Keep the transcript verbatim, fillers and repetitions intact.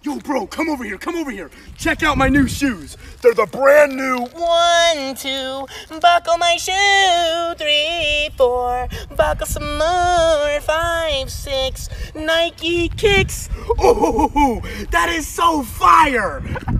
Yo, bro, come over here, come over here. Check out my new shoes. They're the brand new. One, two, buckle my shoe. Three, four, buckle some more. Five, six, Nike kicks. Oh, that is so fire.